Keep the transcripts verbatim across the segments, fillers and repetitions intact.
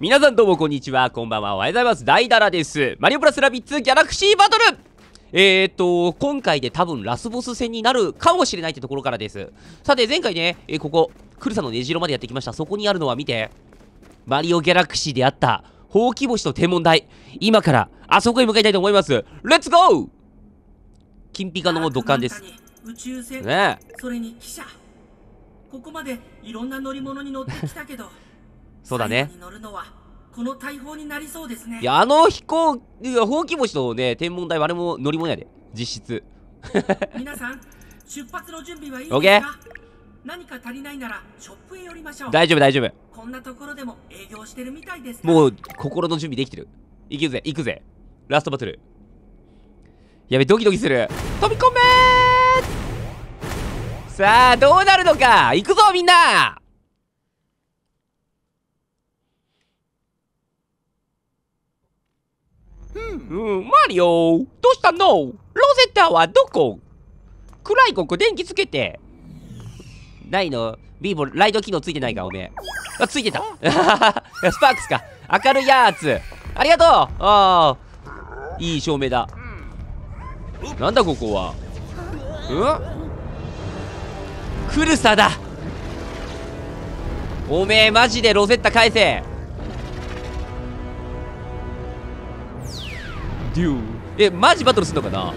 皆さんどうもこんにちは、こんばんは、おはようございます。ダイダラです。マリオプラスラビッツギャラクシーバトル。えーと、今回で多分ラスボス戦になるかもしれないってところからです。さて、前回ね、えー、ここ、クルサの根城までやってきました。そこにあるのは見て。マリオギャラクシーであった、ほうき星と天文台。今から、あそこへ向かいたいと思います。レッツゴー。金ピカの土管です。 宇宙船、 ねえ。 それに汽車。ここまでいろんな乗り物に乗ってきたけど、 そうだね。 最後に乗るのはこの大砲になりそうですね。 いや、あの飛行、いや、ほうき星とね、天文台はあれも乗り物やで。実質。 皆さん、出発の準備はいいオッケー。 ですか？何か足りないならショップへ寄りましょう。 大丈夫、大丈夫。 こんなところでも営業してるみたいです。 もう、心の準備できてる。行くぜ、行くぜ。ラストバトル。やべ、ドキドキする。飛び込めー。さあ、どうなるのか。行くぞ、みんな。うん、マリオ、どうしたの？ロゼッタはどこ？暗いここ電気つけて。ないの？ビーボ、ライト機能ついてないか、おめえ。あ、ついてた。スパークスか。明るいやつ。ありがとう。ああ、いい照明だ。なんだここは。うん？クルサだ。おめえマジでロゼッタ返せ。デュー。え、マジバトルすんのかな。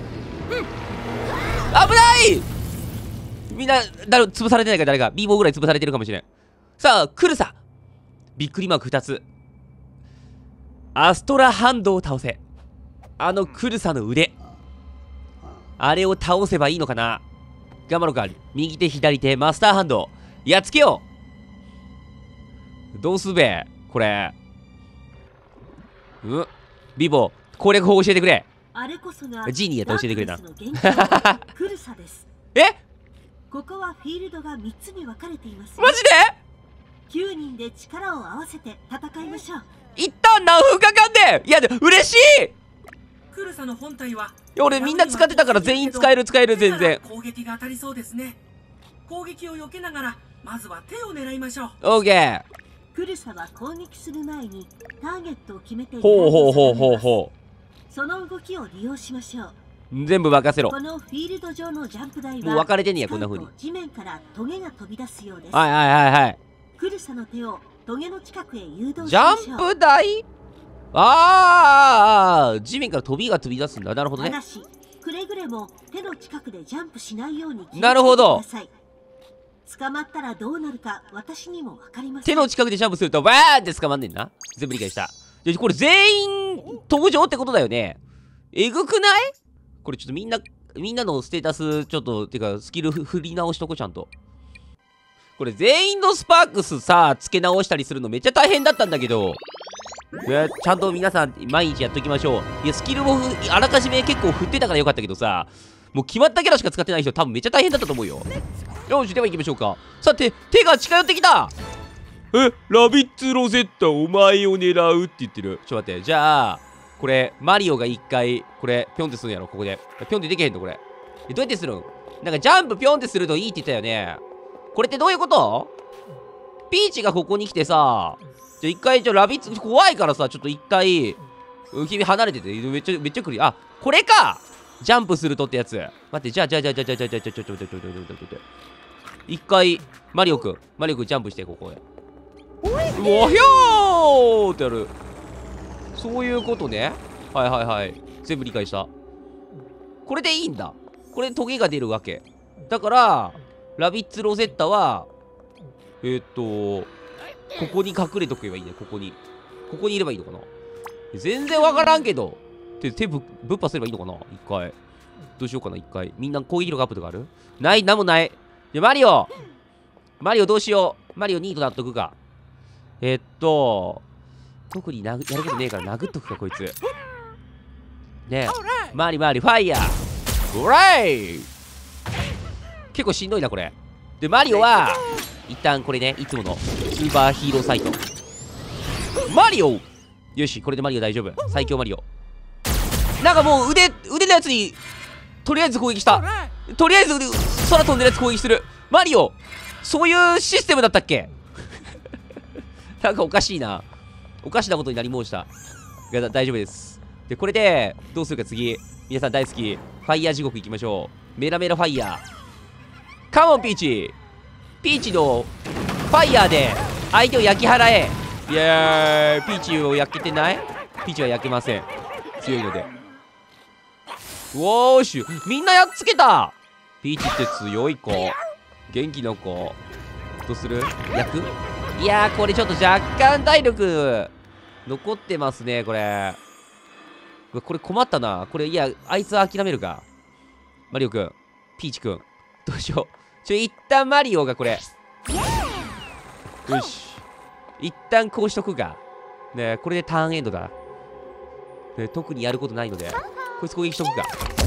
危ない。みんな誰潰されてないか。誰か ビーボー ぐらい潰されてるかもしれん。さあクルサ。びっくりマークふたつ。アストラハンドを倒せ。あのクルサの腕、あれを倒せばいいのかな。頑張ろうか。右手左手マスターハンドやっつけよう。どうすべこれ。うんビボー攻略法教えてくれ。 あれこそがジーニーやったら教えてくれな。 クルサです。 え、 ここはフィールドがみっつに分かれています、ね、 マジできゅうにんで力を合わせて戦いましょう。 一旦何分かかんねん。いやで嬉しい。 クルサの本体は、 いや俺みんな使ってたから全員使える使える全然。 攻撃が当たりそうですね。攻撃を避けながらまずは手を狙いましょう。 オーケー。 クルサは攻撃する前にターゲットを決めて、 ほうほうほうほうほう。その動きを利用しましょう。 全部任せろ。 このフィールド上のジャンプ台はもう分かれてんねや。こんな風に地面からトゲが飛び出すようです。 はいはいはいはい。 クルサの手をトゲの近くへ誘導しましょう。 ジャンプ台。ああ、地面から飛びが飛び出すんだ。なるほどね。 ただしくれぐれも手の近くでジャンプしないように気をつけてください。 なるほど。 捕まったらどうなるか私にも分かりません。 手の近くでジャンプするとバーンって捕まんねんな。全部理解した。でこれ全員登場ってことだよね。えぐくない？これちょっとみんなみんなのステータスちょっとてかスキル振り直しとこちゃんと。これ全員のスパークスさ付け直したりするのめっちゃ大変だったんだけど、いやちゃんと皆さん毎日やっときましょう。いやスキルもあらかじめ結構振ってたからよかったけどさ、もう決まったキャラしか使ってない人多分めっちゃ大変だったと思うよ。よしでは行きましょうか。さて手が近寄ってきた。え、ラビッツロゼッタお前を狙うって言ってる。ちょっと待って。じゃあこれマリオが一回これピョンってするんやろ。ここでピョンってできへんのこれ。えどうやってするん？なんかジャンプピョンってするといいって言ったよね。これってどういうこと？ピーチがここに来てさ、じゃ一回じゃラビッツ怖いからさ、ちょっと一回君離れてて。めっちゃめっちゃ来る。あこれか。ジャンプするとってやつ。待ってじゃあじゃあじゃあじゃあじゃあじゃあじゃあじゃあじゃあじゃあじゃあじゃあじゃあ一回マリオくんマリオくんジャンプしてここで。わひょーってやる。そういうことね。はいはいはい。全部理解した。これでいいんだ。これでトゲが出るわけ。だから、ラビッツロゼッタは、えー、っと、ここに隠れとけばいいね。ここに。ここにいればいいのかな。全然わからんけど。手、手ぶ、ぶっぱすればいいのかな一回。どうしようかな一回。みんな攻撃力アップとかある？ない、なんもない。じゃ、マリオマリオどうしよう。マリオにいとなっとくか。えっと、特になやることねえから殴っとくか、こいつ。ねえ、マリマリ、ファイヤー。オライ結構しんどいな、これ。で、マリオは、一旦これね、いつものスーパーヒーローサイト。マリオよし、これでマリオ大丈夫。最強マリオ。なんかもう腕、腕のやつに、とりあえず攻撃した。とりあえず空飛んでるやつ攻撃する。マリオそういうシステムだったっけなんかおかしいな。 おかしなことになり申した。いや、大丈夫です。で、これで、どうするか次。皆さん大好き。ファイヤー地獄行きましょう。メラメラファイヤー。カモン、ピーチ。ピーチの、ファイヤーで、相手を焼き払え。いやー、ピーチを焼けてない？ピーチは焼けません。強いので。おーしゅ、みんなやっつけた。ピーチって強い子。元気の子。どうする？焼く？いやー、これちょっと若干体力、残ってますね、これ。これ困ったな。これ、いや、あいつは諦めるか。マリオくん。ピーチくん。どうしよう。ちょ、一旦マリオがこれ。よし。一旦こうしとくか。ねえ、これでターンエンドだ。ね、特にやることないので、こいつ攻撃しとくか。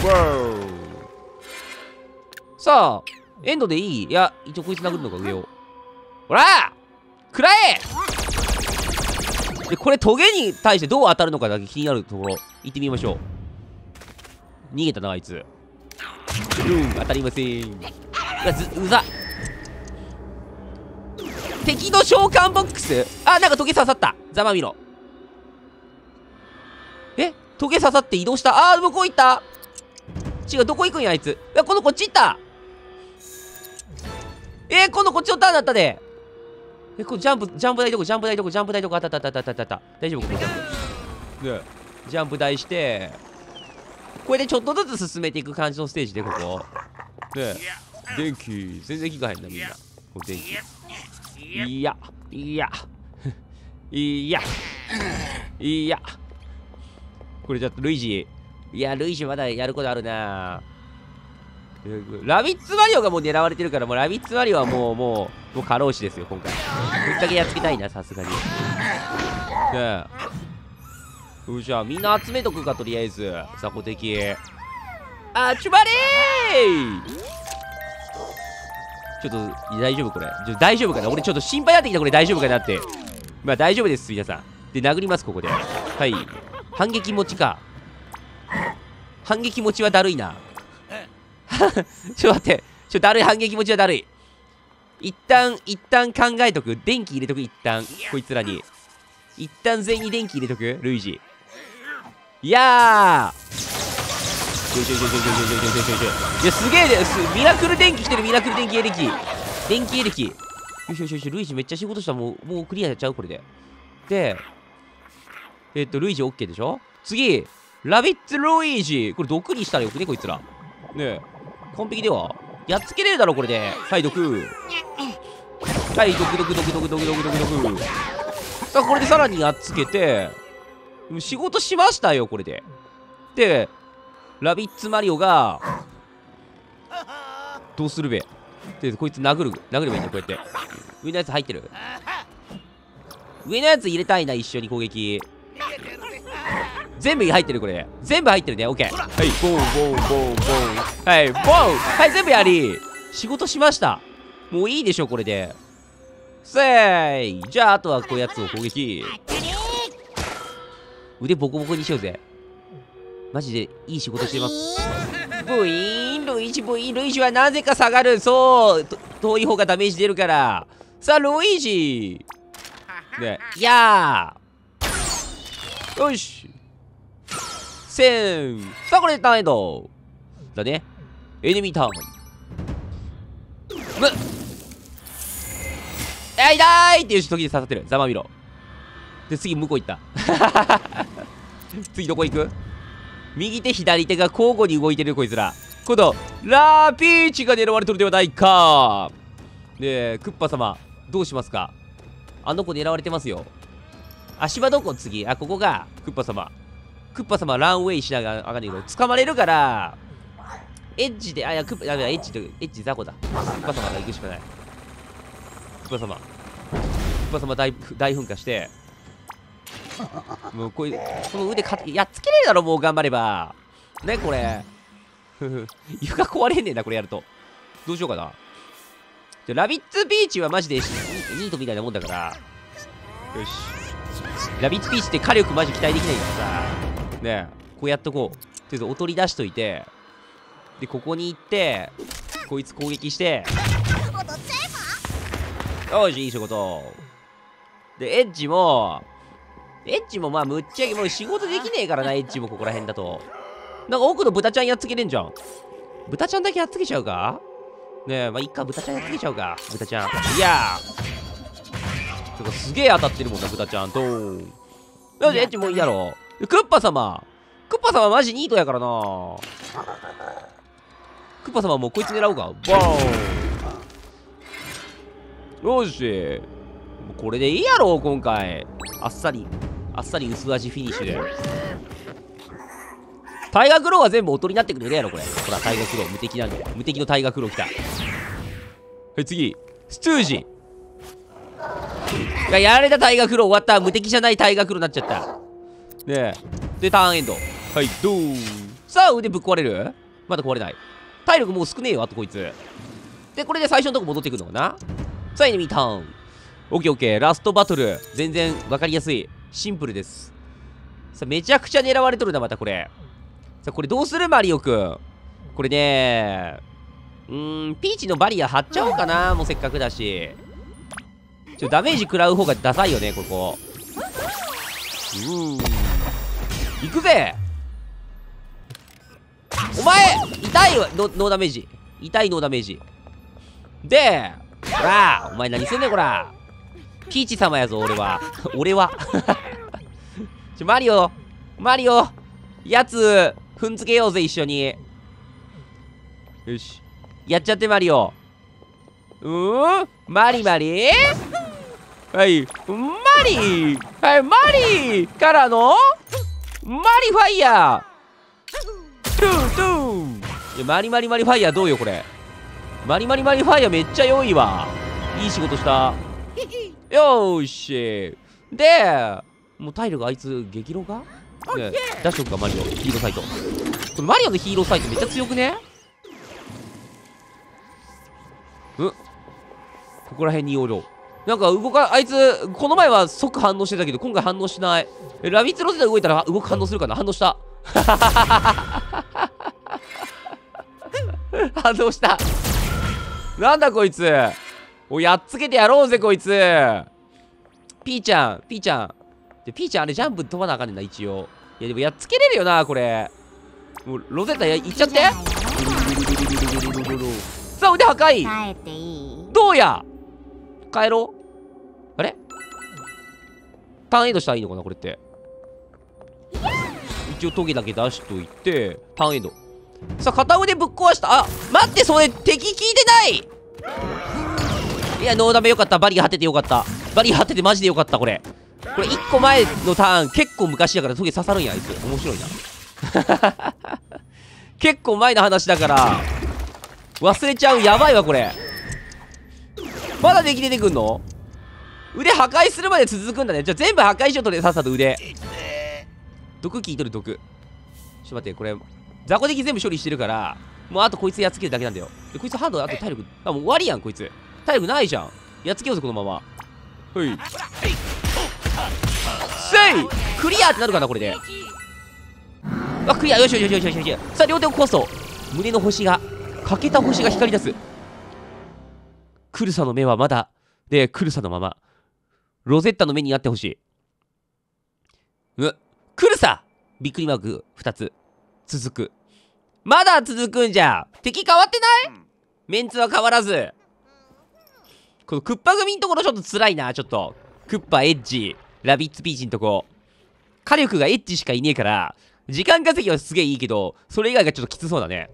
さあ、エンドでいい？いや、一応こいつ殴るのが上を。ほら食らえ！で、これトゲに対してどう当たるのかだけ気になるところ。行ってみましょう。逃げたな、あいつ。うん、当たりません。うわ、ず、うざ。敵の召喚ボックス？あ、なんかトゲ刺さった。ざまみろ。え？トゲ刺さって移動した。あー、向こう行った。違う、どこ行くんや、あいつ。いや、今度こっち行った。えー、今度こっちのターンだったで。え、これジャンプ、ジャンプ台どこ、ジャンプ台どこ、ジャンプ台どこ、あったあったあったあったあった。大丈夫？ここジャンプ。ね、ジャンプ台して、これでちょっとずつ進めていく感じのステージで、ここ。ね、電気、全然効かへんな、みんな。これ電気。いや、いや、いや、いや。これちょっとルイージ。いや、ルイージまだやることあるな。ラビッツマリオがもう狙われてるから、もうラビッツマリオはもう、もう、もう過労死ですよ、今回。ぶっかけやっつけたいな、さすがに。ねえ。よし、じゃあ、みんな集めとくか、とりあえず。雑魚敵。あちまれー！ちょっと、大丈夫これ。ちょ大丈夫かな？俺ちょっと心配になってきた、これ大丈夫かなって。まあ、大丈夫です、皆さん。で、殴ります、ここで。はい。反撃持ちか。反撃持ちはだるいな。ちょっと待って。ちょっとだるい、反撃持ちはだるい。一旦、一旦考えとく。電気入れとく、一旦。こいつらに。一旦全員に電気入れとく、ルイージ。いやー！よいしょよいしょよいしょよいしょよいしょよいしょ。いや、すげえです。ミラクル電気来てる、ミラクル電気エレキ。電気エレキ。よしよしよし、ルイージめっちゃ仕事した。もう、もうクリアやっちゃう、これで。で、えっと、ルイージ OK でしょ？次、ラビッツルイージ。これ毒にしたらよくね、こいつら。ねえ。完璧ではやっつけれるだろ、これで。はい、毒。はい、毒毒毒毒毒毒毒毒。さあ、これでさらにやっつけて、仕事しましたよ、これで。で、ラビッツマリオが、どうするべ。で、こいつ殴る。殴ればいいんだ、こうやって。上のやつ入ってる？上のやつ入れたいな、一緒に攻撃。全部入ってる、これ。全部入ってるね、オッケー。はい、ボンボンボンボン。はい、ボン。はい、全部やり。仕事しました。もういいでしょ、これで。せーい。じゃあ、あとはこういうやつを攻撃。腕ボコボコにしようぜ。マジでいい仕事してます。ブイーン、ルイージ、ブイーン、ルイージはなぜか下がる。そう。遠い方がダメージ出るから。さあ、ルイージ。ね、いやー。よし。せん。さあ、これでターンエンド。だね。エネミーターン。むっ。あ、痛いっていう時で刺さってる。ざまみろ。で、次、向こう行った。次、どこ行く？右手、左手が交互に動いてる、こいつら。今度、ラーピーチが狙われとるではないか。で、クッパ様、どうしますか？あの子狙われてますよ。足場どこ次？あ、ここが、クッパ様。クッパ様、ランウェイしながらあかんねんけど、捕まれるから、エッジで、あ、いや、クッパ、やべや、エッジと、エッジ雑魚だ。クッパ様が行くしかない。クッパ様。クッパ様大、大噴火して、もうこういう、この腕かやっつけれるだろ、もう頑張れば。ね、これ。床壊れんねんな、これやると。どうしようかな。じゃ、ラビッツビーチはマジでニートみたいなもんだから。よし。ラビッツビーチって火力マジ期待できないからさ。ねえ、こうやっとこう。とりあえずおとり出しといて。で、ここに行って、こいつ攻撃して。よし、いい仕事。で、エッジも、 エッチもまあむっちゃけもう仕事できねえからな、エッチもここら辺だと。なんか奥の豚ちゃんやっつけれんじゃん。豚ちゃんだけやっつけちゃうかねえ、まあいっか、豚ちゃんやっつけちゃうか。豚ちゃん。いやー。てかすげえ当たってるもんな、豚ちゃん。ドーン。よし、エッチもういいやろ。クッパ様。クッパ様マジニートやからな。クッパ様もうこいつ狙うか。ボーン。よし。これでいいやろ、今回。あっさり。あっさり薄味フィニッシュで。タイガークローは全部おとりになってくれるやろ、これ。ほら、タイガークロー。無敵なんで。無敵のタイガークロー来た。はい、次。ストゥージ。いや、やられたタイガークロー終わった。無敵じゃないタイガークローになっちゃった。ねえ。で、ターンエンド。はい、ドーン。さあ、腕ぶっ壊れる？まだ壊れない。体力もう少ねえよ、あとこいつ。で、これで最初のとこ戻ってくるのかな？さあ、エネミーターン。オッケーオッケー。ラストバトル。全然わかりやすい。シンプルです。さあ、めちゃくちゃ狙われとるな、またこれ。さあ、これどうするマリオくん。これねー。うーん、ピーチのバリア張っちゃおうかな。もうせっかくだし。ちょ、ダメージ食らう方がダサいよね、ここ。うーん。行くぜ！お前痛いわノーダメージ。痛いノーダメージ。で、ほらお前何すんねん、こら。ピーチ様やぞ、俺は。俺は。ちょ、マリオマリオやつ、踏んづけようぜ、一緒に。よし。やっちゃって、マリオ。うーんマリマリはい。マリはい、マリからのマリファイヤートゥートゥーいや、マリマリマリファイヤーどうよ、これ。マリマリマリファイヤーめっちゃ良いわ。いい仕事した。よーし。で、もう体力あいつ激浪かね、出しとくか、マリオ。ヒーローサイト。これマリオのヒーローサイトめっちゃ強くね？うんここら辺におろう。なんか動か、あいつ、この前は即反応してたけど、今回反応しない。え、ラビッツロゼタ動いたら動く反応するかな？反応した。反応した。なんだこいつ。お、やっつけてやろうぜ、こいつ。ピーちゃん、ピーちゃん。で、ピーちゃん、あれジャンプ飛ばなあかんねんな、一応。いや、でもやっつけれるよな、これ。もう、ロゼッタや、いっちゃって。さあ、腕破壊。 帰っていい？ どうや帰ろう。あれターンエイドしたらいいのかな、これって。一応トゲだけ出しといて、ターンエイド。さあ、片腕ぶっ壊した。あ、待って、それ敵聞いてない。いや、ノーダメよかった。バリア張っててよかった。バリア張っててマジでよかった、これ。これいっこまえのターン結構昔だからトゲ刺さるんや、あいつ。面白いな。結構前の話だから忘れちゃう。やばいわ、これ。まだ敵出てくんの？腕破壊するまで続くんだね。じゃあ全部破壊しようとね、さっさと腕。毒効いとる、毒。ちょっと待って、これ雑魚敵全部処理してるから、もうあとこいつやっつけるだけなんだよ。でこいつハンド、あと体力、あ、もう終わりやん、こいつ。体力ないじゃん。やっつけようぜ、このまま。ほい。せいクリアってなるかな、これで。あ、クリア。よしよしよしよしよしよし。さあ、両手を壊すと、胸の星が、欠けた星が光り出す。クルサの目はまだ、で、クルサのまま。ロゼッタの目になってほしい。う、クルサびっくりマークふたつ。続く。まだ続くんじゃ。敵変わってない？メンツは変わらず。このクッパ組んところちょっと辛いな、ちょっと。クッパ、エッジ、ラビッツピーチんとこ。火力がエッジしかいねえから、時間稼ぎはすげえいいけど、それ以外がちょっときつそうだね。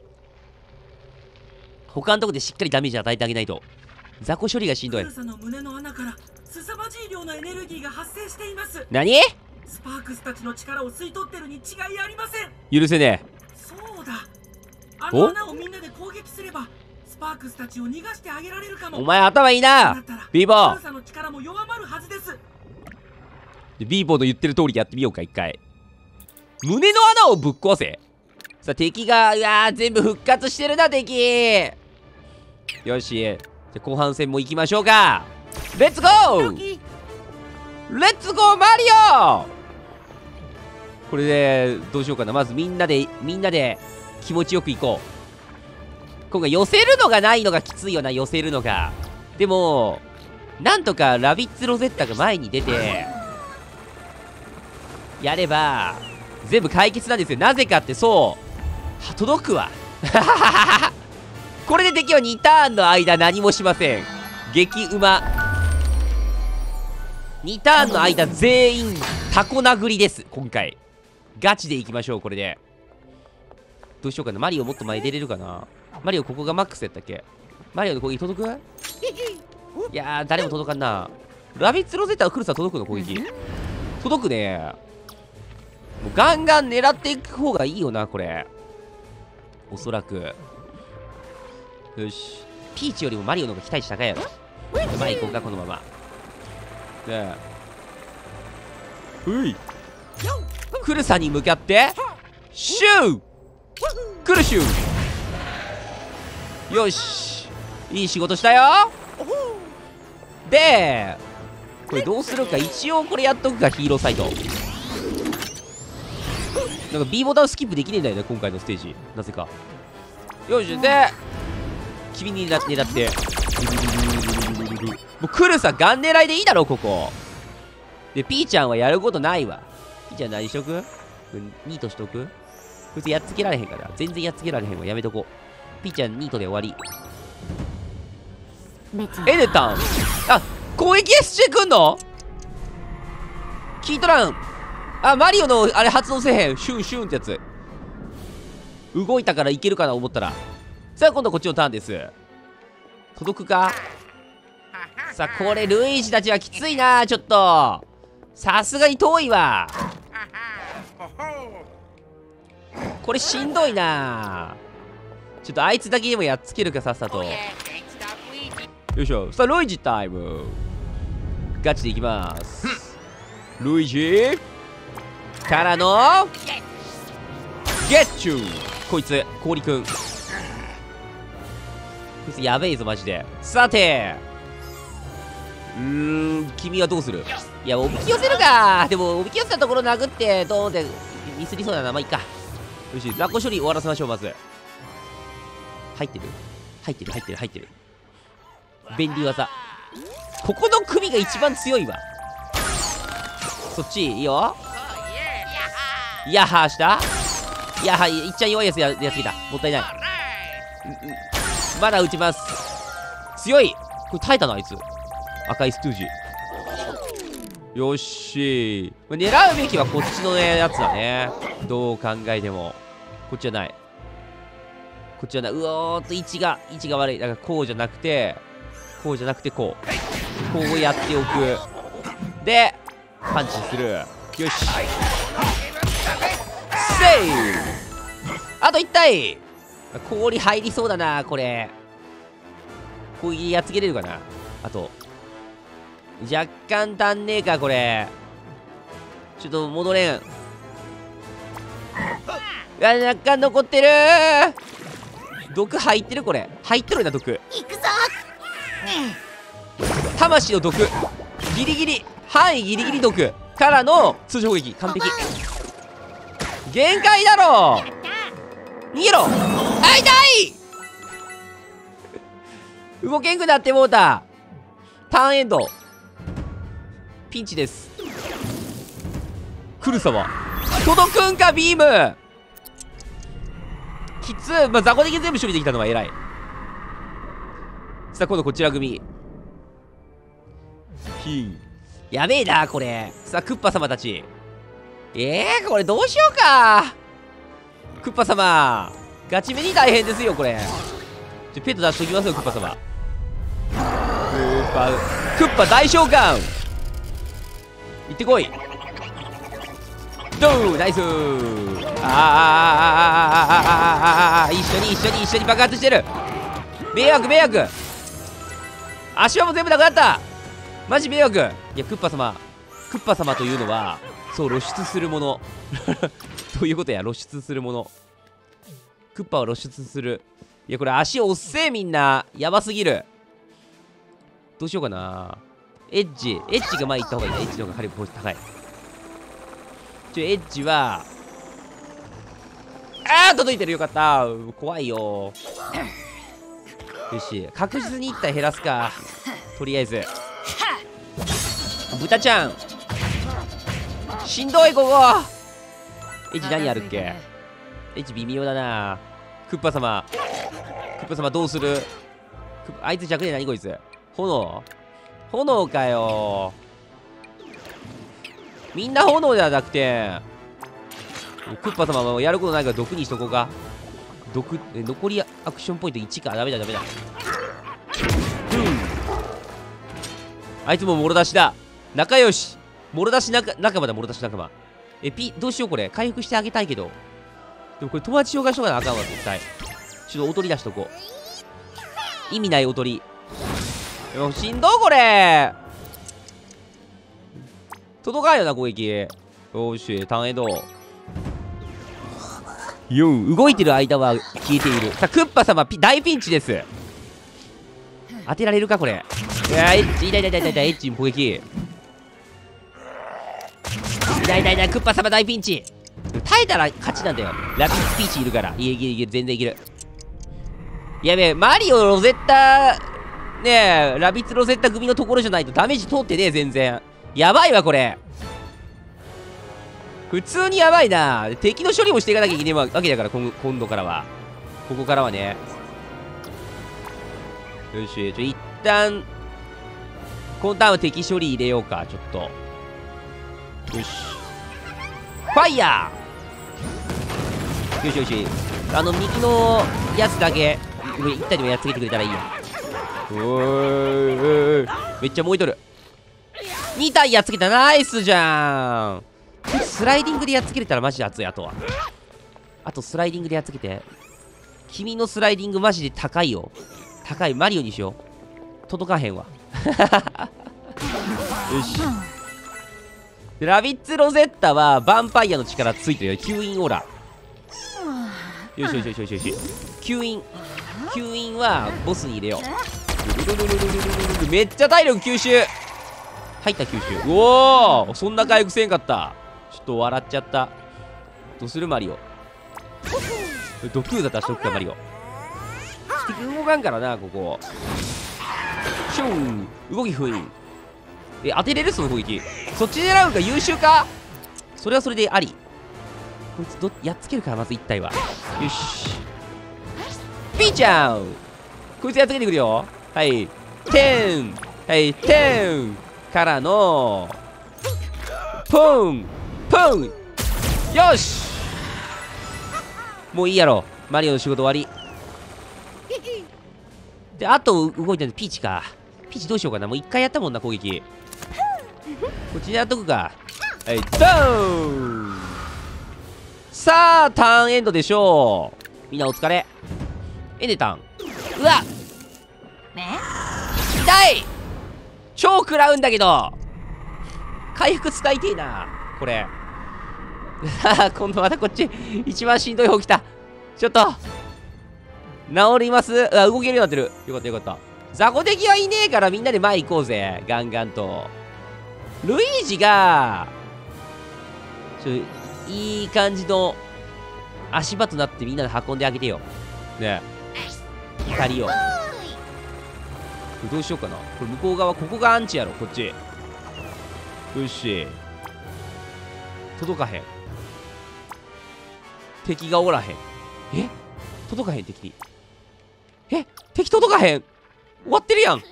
他のとこでしっかりダメージ与えてあげないと。雑魚処理がしんどい。 クルサの胸の穴から凄まじい量のエネルギーが発生しています。 何？ スパークスたちの力を吸い取ってるに違いありません。 許せねえ。 そうだ。あの穴をみんなで攻撃すれば、スパークスたちを逃がしてあげられるかも。 お前頭いいな、ビーボー。 クルサの力も弱まるはずです。 ビーボーの言ってる通りやってみようか、一回。胸の穴をぶっ壊せ。さあ、敵が、うわー、全部復活してるな、敵。よし。じゃあ、後半戦も行きましょうか。レッツゴーレッツゴーマリオ。これで、どうしようかな。まずみんなで、みんなで気持ちよく行こう。今回寄せるのがないのがきついよな、寄せるのが。でも、なんとかラビッツロゼッタが前に出て、 やれば全部解決なんですよ。なぜかってそうは届くわこれで敵はにターンの間何もしません。激うま。にターンの間全員タコ殴りです。今回ガチでいきましょう。これでどうしようかな。マリオもっと前出れるかな。マリオここがマックスやったっけ。マリオの攻撃届く。いやー誰も届かんな。ラビッツロゼッタはクルサ届くの攻撃届くね。もうガンガン狙っていく方がいいよなこれ、おそらく。よし、ピーチよりもマリオの方が期待値高いやろ。前行こうかこのまま。ねえ、ういクルサに向かってシュークルシュー。よし、いい仕事したよ。でこれどうするか。一応これやっとくか。ヒーローサイトなんか B ボタンスキップできねえんだよね今回のステージ、なぜか。よし、で君に狙ってもうクルサガン狙いでいいだろここで。ピーちゃんはやることないわ。ピーちゃん何しとく。ニートしとく。こいつやっつけられへんから。全然やっつけられへんわ。やめとこ。ピーちゃんニートで終わり。エネタン、あ、攻撃してくんの聞いとらん。あ、マリオのあれ発動せえへん。シュンシュンってやつ動いたからいけるかな思ったら。さあ今度こっちのターンです。届くか。さあこれルイージたちはきついな。ちょっとさすがに遠いわ。これしんどいな。ちょっとあいつだけでもやっつけるかさっさと。よいしょ。さあルイージタイムガチでいきます。ルイージからのゲッチュー。こいつ氷くん、こいつやべえぞマジで。さてうーん君はどうする。いやおびき寄せるか。でもおびき寄せたところ殴ってドーンってミスりそうだな。まあいいか。よし、雑魚処理終わらせましょう。まず入ってる入ってる入ってる入ってる便利技。ここの組が一番強いわ。そっちいいよ。ヤッハーした。ヤッハーいっちゃん弱いやつややついた。もったいない。まだ撃ちます。強い。これ耐えたなあいつ。赤いストゥージ。よっしー、狙うべきはこっちのやつだね。どう考えてもこっちじゃない。こっちじゃない。うおーっと位置が位置が悪い。だからこうじゃなくてこうじゃなくてこうこうやっておく。でパンチする。よしセーフ。あといち体。氷入りそうだなこれ。攻撃やっつけれるかな。あと若干足んねえかこれ。ちょっと戻れん。いや若干残ってるー。毒入ってる。これ入ってるな毒。 行くぞ。 魂の毒ギリギリ範囲ギリギリ毒からの通常攻撃完璧。限界だろ。逃げろ。あ痛い動けんくなってもうた。ターンエンドピンチです。クルサは届くんか。ビームきつ。まあ、雑魚的に全部処理できたのは偉い。さあ今度こちら組ヒンやべえなこれ。さあクッパ様たち。えー、これどうしようか。クッパ様ガチめに大変ですよこれ。ちょペット出しときますよクッパ様。クッパクッパ大召喚行ってこい。ドーナイスー。あーあーあーあーあーあーあー一緒に一緒に一緒に爆発してる。迷惑迷惑。足輪も全部なくなった。マジ迷惑。いやクッパ様クッパ様というのはそう露出するものどういうことや。露出するもの。クッパは露出する。いやこれ足おっせえみんな。やばすぎる。どうしようかな。エッジエッジが前行った方がいいな。エッジの方が火力高い。ちょエッジはあー届いてる。よかった。怖いよ。よし確実にいったら減らすかとりあえず。豚ちゃんしんどいここ。エッチ何やるっけ。エッチ微妙だな。クッパ様クッパ様どうする。あいつ弱点何こいつ。炎炎かよ。みんな炎じゃなくてクッパ様はやることないから毒にしとこうか。毒え残りアクションポイントいちか。ダメだダメだ。うんあいつももろ出しだ。仲良しもろ出し仲仲間だ。もろ出し仲間。えピどうしようこれ。回復してあげたいけどでもこれ友達紹介しとかなあかんわ絶対。ちょっとおとり出しとこう。意味ないおとり。でもしんどいこれ。届かんよな攻撃。よーしターンエンド。よん動いてる間は消えている。さあクッパ様ピ大ピンチです。当てられるかこれ。いやエッチ痛い痛い痛い痛い。エッチ攻撃痛い痛い痛い。クッパ様大ピンチ。耐えたら勝ちなんだよ。ラピスピーチいるから。いけいけいけ全然いける。やべえマリオロゼッタねえラビッツロゼッタ組のところじゃないとダメージ通ってねえ全然。やばいわこれ。普通にやばいな。敵の処理もしていかなきゃいけないわけだから今今度からはここからはね。よしちょ一旦このターンは敵処理入れようか。ちょっとよしファイヤー。よしよしあの右のやつだけ一体でもやっつけてくれたらいいや。おーいおいめっちゃ燃えとる。に体やっつけた。ナイスじゃん。スライディングでやっつけれたらマジで熱い。あとはあとスライディングでやっつけて。君のスライディングマジで高いよ。高い。マリオにしよう。届かへんわよしでラビッツロゼッタはヴァンパイアの力ついてるよ。吸引オーラ。よしよしよしよしよし吸引吸引はボスに入れよう。めっちゃ体力吸収入った吸収。うおーそんな回復せんかった。ちょっと笑っちゃった。どうするマリオ。ドクーザ出しとくかマリオ。敵動かんからなここ。シュン動き封印。え当てれるその攻撃。そっち狙うんか。優秀か。それはそれであり。こいつどやっつけるからまずいち体は。よしピーちゃんこいつやっつけてくるよ。はいテンはいテンからのポンポン。よしもういいやろマリオの仕事終わりで。あと動いてるのピーチか。ピーチどうしようかな。もう一回やったもんな攻撃。こっちにやっとくか。はいドーン。さあターンエンドでしょう。みんなお疲れ。エネタンうわっ痛い。超食らうんだけど回復使いてえなこれ今度またこっち一番しんどい方来た。ちょっと治ります。あ動けるようになってる。よかったよかった。雑魚敵はいねえからみんなで前行こうぜガンガンと。ルイージがちょいい感じの足場となってみんなで運んであげてよねえ。光をどうしようかな。これ向こう側ここがアンチやろこっち。よし届かへん。敵がおらへん。え届かへん敵。え敵届かへん。終わってるやん。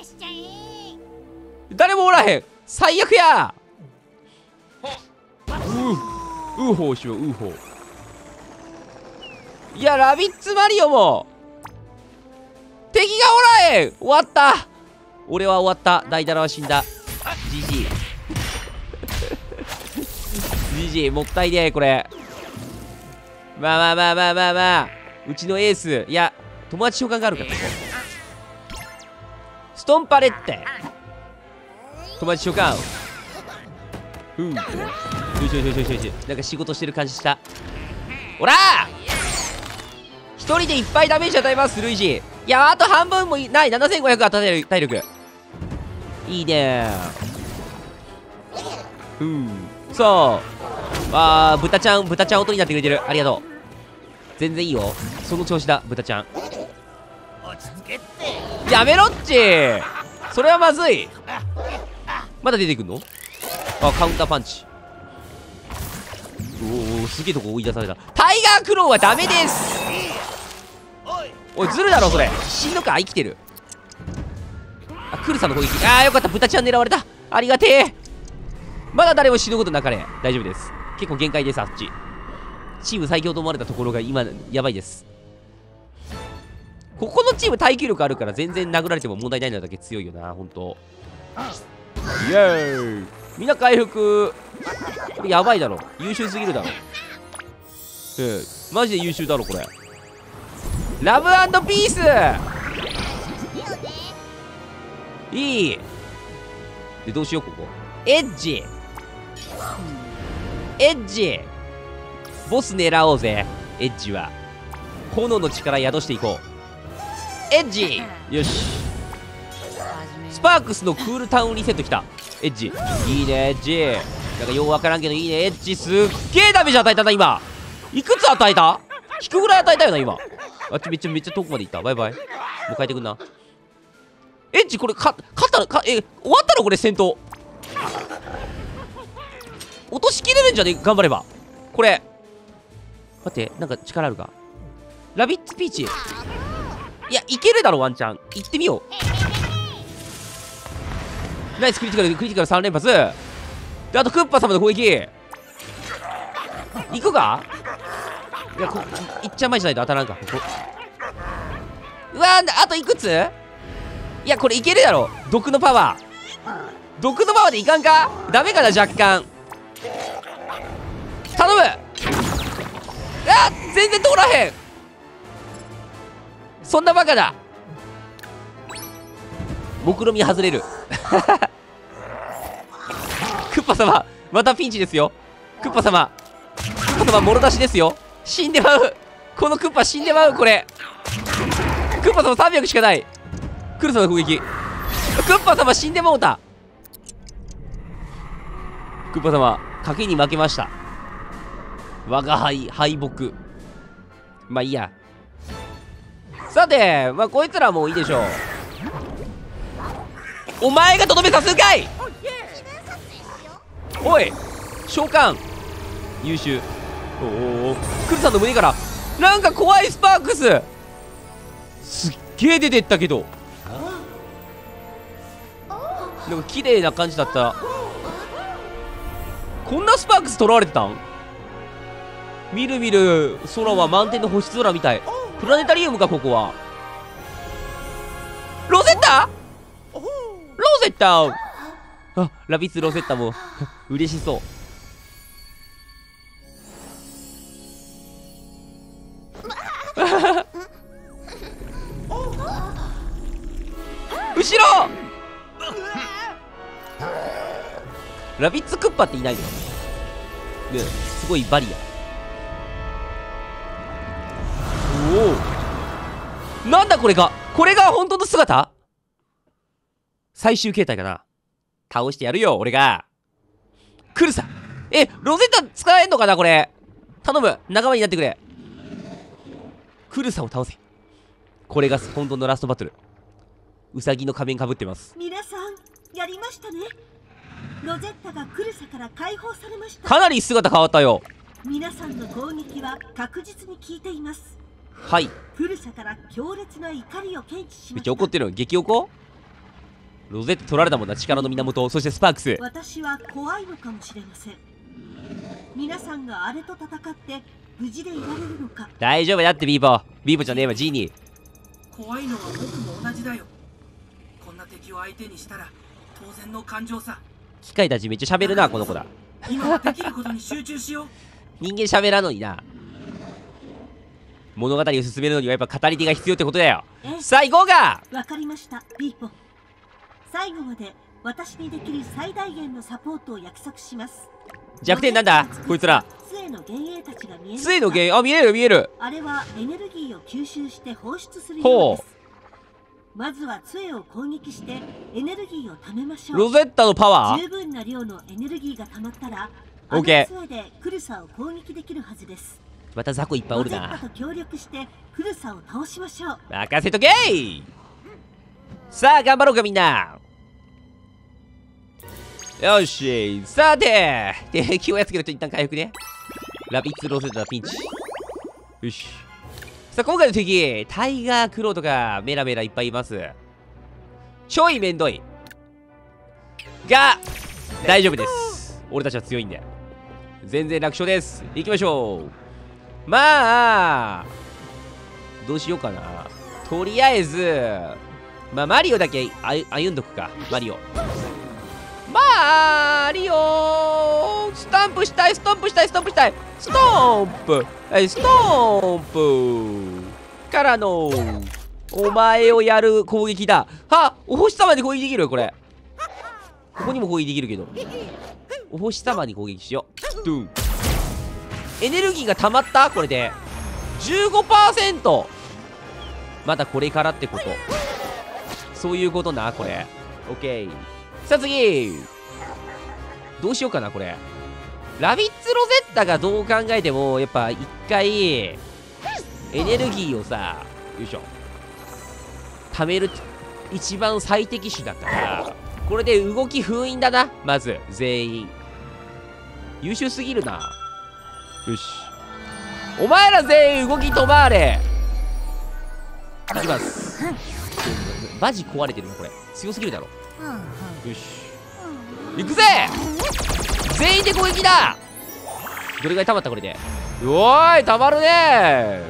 誰もおらへん。最悪や。うウーホーしようウーホー。いやラビッツマリオも敵がおらへん。終わった。俺は終わった。ダイダラは死んだ。ジジイジジイもったいねえこれ。まあまあまあまあまあまあうちのエース。いや友達召喚があるからここストンパレッテ友達召喚。うんよしよしよしよしよし。なんか仕事してる感じした。おら一人でいっぱいダメージ与えますルイージ。いやあと半分もない。ななせんごひゃく与える体力いいねー。うんそうあー豚ちゃん豚ちゃん音になってくれてる。ありがとう。全然いいよその調子だ豚ちゃん。 落ち着けってやめろっち。それはまずい。まだ出てくんの。あカウンターパンチおお、すげえとこ追い出された。タイガークローはダメです。おい、ずるだろそれ。死ぬか。生きてる。あ、クルさんの攻撃。あーよかった。豚ちゃん狙われた。ありがてえ。まだ誰も死ぬことなかれ。大丈夫です。結構限界です。あっちチーム最強と思われたところが今やばいです。ここのチーム耐久力あるから全然殴られても問題ないのだけ強いよな。ほんとイエーイ。みんな回復。これやばいだろ。優秀すぎるだろ。うんマジで優秀だろこれ。ラブ&ピースいい。でどうしようここ。エッジエッジボス狙おうぜ。エッジは炎の力宿していこう。エッジよし。スパークスのクールタウンリセットきた。エッジいいね。エッジなんかようわからんけどいいね。エッジすっげえダメージ与えたな今。いくつ与えた？引くぐらい与えたよな今。あっちめっちゃめっちゃ遠くまで行った。バイバイ。もう変えてくんな。エッジこれか勝ったのか。え終わったのこれ戦闘。落としきれるんじゃね。頑張ればこれ。待ってなんか力あるか。ラビッツピーチいやいけるだろワンチャン。行ってみよう。ナイスクリティカルクリティカルさん連発で、あとクッパ様の攻撃行くか。いやこいっちゃん前じゃないと当たらんか。ここうわーあといくつ。いやこれいけるだろ。毒のパワー毒のパワーでいかんか。ダメかな若干。頼む。あ全然通らへん。そんなバカだ。目論見外れるクッパ様またピンチですよ。クッパ様クッパ様もろ出しですよ。死んでまう。このクッパ死んでまう。これクッパ様さんびゃくしかない。クルさんの攻撃。クッパ様死んでもうた。クッパ様賭けに負けました。我が輩敗北。まあいいや。さてまあこいつらもういいでしょう。お前がとどめさすんかい。おい召喚優秀。おおクルさんの胸からなんか怖いスパークスすっげえ出てったけどなんか綺麗な感じだった。こんなスパークス囚われてたん。みるみる空は満天の星空みたい。プラネタリウムかここは。ロゼッタロゼッタあラビッツロゼッタも嬉しそう。後ろラビッツクッパっていないのね。すごいバリア。おおなんだこれが。これが本当の姿。最終形態かな。倒してやるよ俺が。クルサえロゼッタ使えんのかなこれ。頼む仲間になってくれ。クルサを倒せ。これが本当のラストバトル。ウサギの仮面かぶってます。 皆さんやりましたね。ロゼッタがクルサから解放されました。 かなり姿変わったよ。 皆さんの攻撃は確実に効いています。 はい。 クルサから強烈な怒りを検知しました。 めっちゃ怒ってるの。激怒。ロゼッタ取られたもんな。力の源。そしてスパークス。 私は怖いのかもしれません。皆さんがあれと戦って無事でいられるのか。 大丈夫だってビーボビーボじゃねえわジーニー。 怖いのは僕も同じだよ。こんな敵を相手にしたら当然の感情さ。 機械たちめっちゃ喋るなこの子だ。 今はできることに集中しよう。 人間喋らんのにな。物語を進めるのにはやっぱ語り手が必要ってことだよ。さあ行こうか。 わかりましたピーポ。最後まで私にできる最大限のサポートを約束します。 弱点なんだこいつら。 杖の幻影たちが見えます。 杖の幻影あ見える見える。 あれはエネルギーを吸収して放出するようです。まずは杖を攻撃してエネルギーを貯めましょう。 ロゼッタのパワー十分な量のエネルギーが溜まったらオッケー。 あの杖でクルサを攻撃できるはずです。 また雑魚いっぱいおるな。 ロゼッタと協力してクルサを倒しましょう。 任せとけー。さあ頑張ろうかみんな。 よし、さて、敵をやっつけると一旦回復ね。ラビッツロゼッタピンチ。よし。さあ、今回の敵、タイガークローとかメラメラいっぱいいます。ちょいめんどい。が、大丈夫です。俺たちは強いんで。全然楽勝です。行きましょう。まあ、どうしようかな。とりあえず、まあ、マリオだけ歩んどくか。マリオ。マリオスタンプしたい、ストンプしたい、ストンプしたい。ストンプはい、ストンプからの、お前をやる攻撃だ。はお星様に攻撃できるよ、これ。ここにも攻撃できるけど。お星様に攻撃しよう。ドゥン。エネルギーが溜まったこれで。じゅうごパーセント。まだこれからってこと。そういうことな、これ。オッケー。さあ次。どうしようかな、これ。ラビッツロゼッタがどう考えても、やっぱ一回、エネルギーをさ、よいしょ。貯める一番最適種だから、これで動き封印だな、まず、全員。優秀すぎるな。よし。お前ら全員動き止まれ。いきます。マジ壊れてるな、これ。強すぎるだろ。よし。行くぜ全員で攻撃だ。どれぐらい溜まったこれで。おーい、溜まるね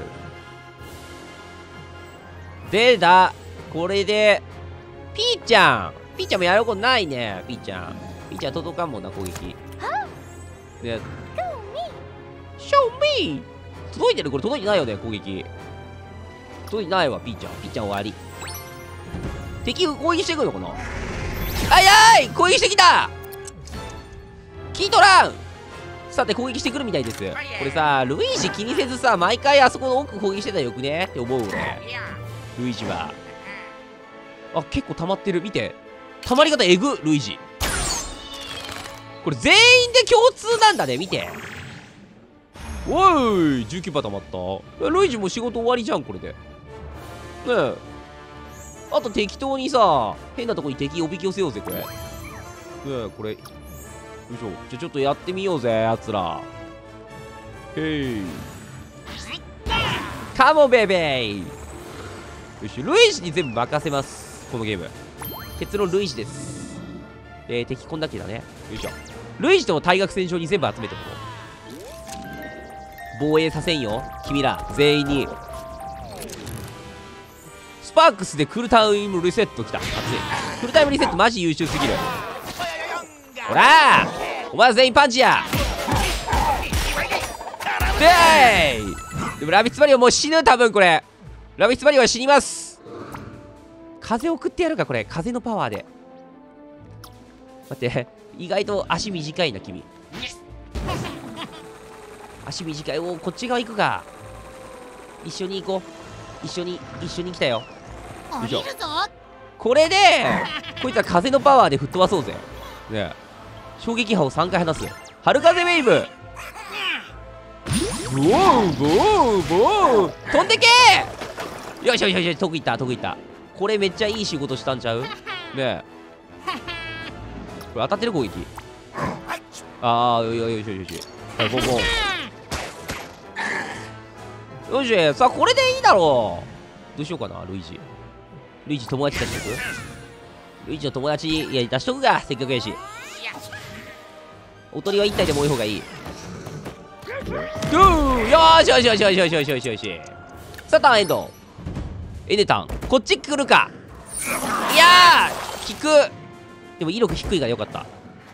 ー。でだ、これで、ピーちゃん。ピーちゃんもやることないね、ピーちゃん。ピーちゃん届かんもんな、攻撃。で、ショーミー届いてるこれ届いてないよね、攻撃。届いてないわ、ピーちゃん。ピーちゃん終わり。敵攻撃してくるのかな。あいあい攻撃してきたキートランさて攻撃してくるみたいです。これさ、ルイージ気にせずさ、毎回あそこの奥攻撃してたらよくねって思う俺。ルイージは。あ、結構溜まってる。見て。溜まり方えぐ、ルイージ。これ全員で共通なんだね、見て。おい !じゅうきゅうパー 溜まった。ルイージも仕事終わりじゃん、これで。ねえ。あと適当にさ、変なとこに敵おびき寄せようぜ、これ。ねえ、これ。よいしょ。じゃ、ちょっとやってみようぜ、やつら。へい。カモベベーよし、ルイージに全部任せます。このゲーム。結論、ルイージです。えー、敵こんだけだね。よいしょ。ルイージとの対角線上に全部集めておこう。防衛させんよ。君ら、全員に。スパークスでクールタイムリセットきた。熱い。クールタイムリセットマジ優秀すぎる。ほらーお前は全員パンチやでーいでもラビッツマリオもう死ぬ多分これ。ラビッツマリオは死にます。風送ってやるかこれ。風のパワーで。待って。意外と足短いな君。足短い。おこっち側行くか。一緒に行こう。一緒に一緒に来たよ。よいしょ。これでこいつは風のパワーで吹っ飛ばそうぜ。ねえ衝撃波をさんかい離す。春風ウェーブボーボーボー飛んでけーよいしょよいしょ得意った得意った。これめっちゃいい仕事したんちゃうねえ。これ当たってる攻撃。ああよいよいよいしょよいしょ。はいボンボン。よしさあこれでいいだろう。どうしようかなルイージ。ルイージ友達出しとく。ルイージの友達いや出しとくがせっかくやし。おとりはいったいでも多い方がいい。ドゥーよーしよしよしよしよしよしよしよし。さあターンエンド。エネタンこっち来るか。いやー効く。でも威力低いからよかった。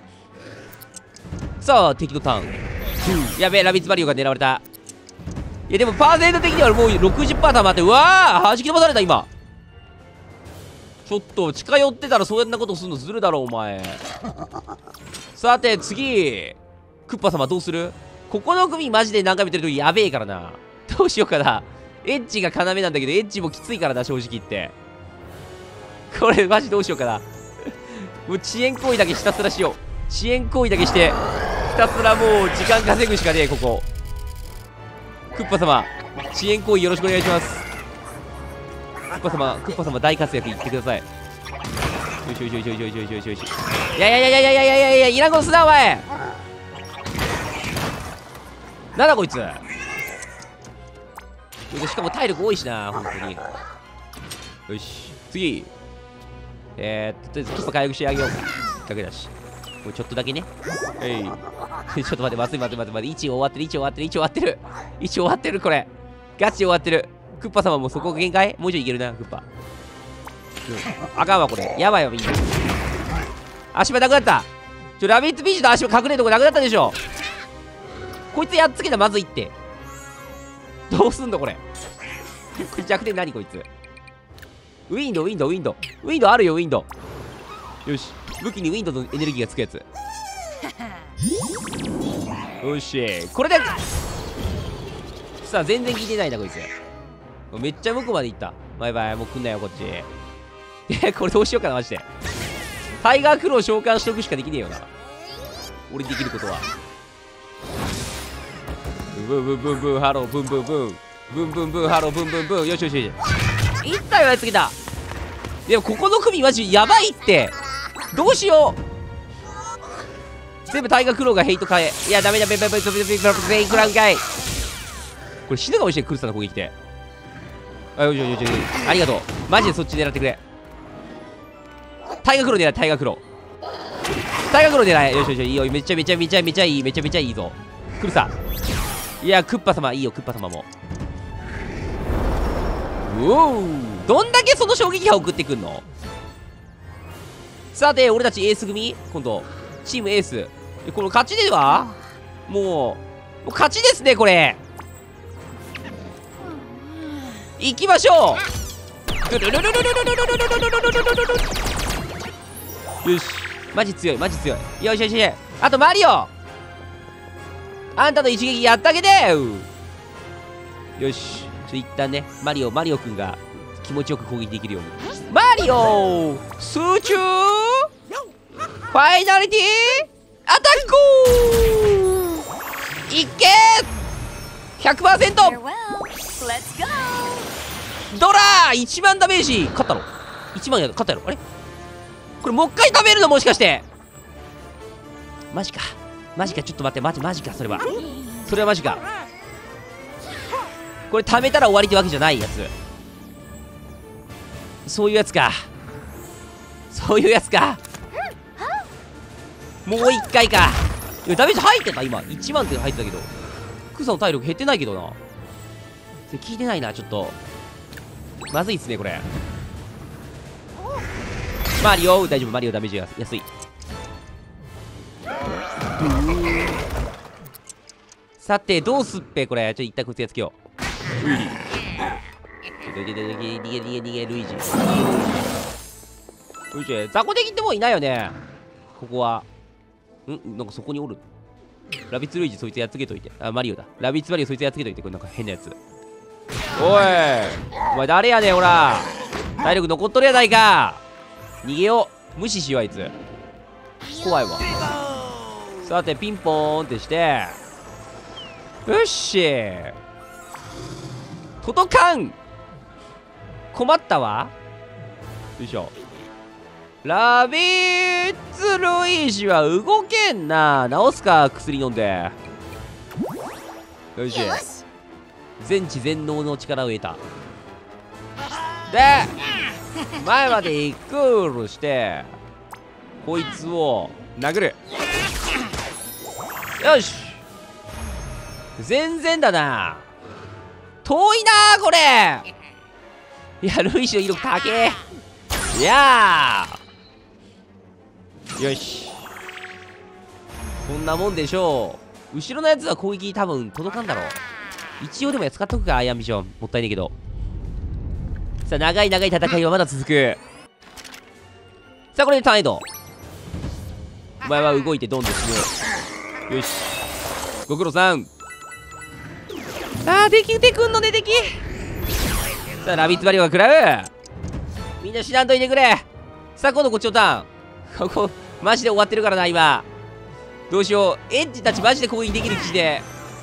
さあ敵のターン。やべえラビッツマリオが狙われた。いやでもパーセント的にはもう ろくじゅっパーセント 溜まって。うわー弾き飛ばされた今。ちょっと近寄ってたらそんなことするのずるだろお前。さて次クッパ様どうする。ここの組マジで何回見てるときやべえからな。どうしようかな。エッジが要なんだけどエッジもきついからな正直言って。これマジどうしようかな。もう遅延行為だけひたすらしよう。遅延行為だけしてひたすらもう時間稼ぐしかねえここ。クッパ様遅延行為よろしくお願いします。クッパ様クッパ様大活躍言ってください。 よしよしよしよしよしよしよしよし。いやいやいやいやいやいやいやいや、いらんことすなお前。なんだこいつ。しかも体力多いしな、本当に。よし、次。えー、とりあえずキッパ回復してあげようか。かけだし。もうちょっとだけね。えい。ちょっと待って、待って待って待って待って。位置終わってる、位置終わってる、位置終わってる。位置終わってる、これ。ガチ終わってる。クッパ様もうそこが限界？もうちょいいけるな、クッパ。うん、あかんわ、これ。やばいわ、みんな。足場なくなった。ちょ、ラビッツビーチの足場隠れるとこなくなったでしょ。こいつやっつけたらまずいって。どうすんのこれ。これ弱点何こいつ。ウィンドウ、ウィンドウ、ウィンドウ。ウィンドあるよ、ウィンド。よし。武器にウィンドのエネルギーがつくやつ。よし。これで。さあ、全然効いてないな、こいつ。めっちゃ向こうまで行った。バイバイ、もう来んなよ、こっち。え、これどうしようかな、マジで。タイガークロー召喚しとくしかできねえよな。俺にできることは。ブンブンブンブンハローブンブンブンブンブンブンハローブンブンブン。よしよしよし。いったよ、やつ来た。でもここの組マジやばいって。どうしよう。全部タイガークローがヘイト変え。いやダメだ、ベベベベベベベベベクラウンかい。これ死ぬかもしれん、クルスターの攻撃で。あ、よしよしよしよし。ありがとう。マジでそっち狙ってくれ。タイガークロー狙い、タイガークロー。タイガークロー狙い。よしよし、いいよ。めちゃめちゃめちゃめちゃいい。めちゃめちゃいいぞ。クルサ。いや、クッパ様いいよ、クッパ様も。うおー。どんだけその衝撃波送ってくんの。さて、俺たちエース組今度、チームエース。この勝ちではもう、もう勝ちですね、これ。行きましょう。よし。マジ強い、マジ強い。よしよしよし。あとマリオ。あんたの一撃やってあげて。よし。ちょ一旦ね、マリオ、マリオくんが気持ちよく攻撃できるように。マリオ集中ファイナリティアタックいけー ひゃくパーセント ドラーいちまんダメージ勝ったの ?いち 万や勝ったやろあれこれもう一回食べるのもしかしてマジかマジかちょっと待って待ってマジかそれはそれはマジかこれ貯めたら終わりってわけじゃないやつそういうやつかそういうやつかもう一回かいやダメージ入ってた今いちまんって入ってたけどクサの体力減ってないけどなそれ聞いてないなちょっとまずいっすねこれマリオ大丈夫マリオダメージが安いさてどうすっぺこれちょっと一旦こいつやっつけよううい逃げ逃げ逃げ逃げ逃げ逃げルイージよし雑魚敵ってもういないよねここはんなんかそこにおるラビッツルイージそいつやっつけといてあマリオだラビッツマリオそいつやっつけといてこれなんか変なやつおいお前誰やねんほら体力残っとるやないか逃げよう無視しようあいつ怖いわさてピンポーンってしてよし届かん困ったわよいしょラビッツルイージは動けんな治すか薬飲んでよし全知全能の力を得たで前まで行くしてこいつを殴るよし全然だな遠いなーこれいやルイージの威力高えいやーよしこんなもんでしょう後ろのやつは攻撃多分届かんだろう一応でも使っとくかアイアンビジョンもったいねえけどさあ長い長い戦いはまだ続くさあこれでターンエイドお前は動いてどんどん死ぬよしご苦労さんあーできてくんのね敵さあラビッツバリオが食らうみんな死なんといてくれさあ今度こっちのターンここマジで終わってるからな今どうしようエッジたちマジで攻撃できる気しで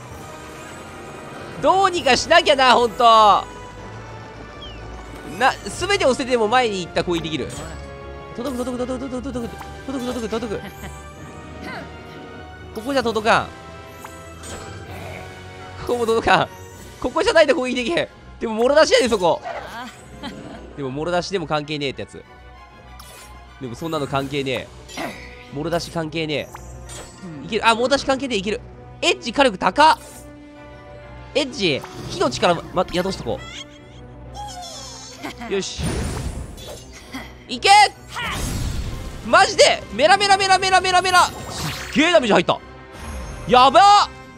どうにかしなきゃなほんとな全てを捨てても前に行った攻撃できる届く届く届く届く届く届く届く届く。ここじゃ届かん。ここも届かん。ここじゃないと攻撃できへん。でももろ出しやでそこ。でももろ出しでも関係ねえってやつ。でもそんなの関係ねえ。もろ出し関係ねえ。いける。あ、もろ出し関係ねえ。いける。エッジ火力高っ。エッジ火の力、ま、宿しとこう。よしいけ。マジでメラメラメラメラメラメラ。すっげえダメージ入った。やばっ。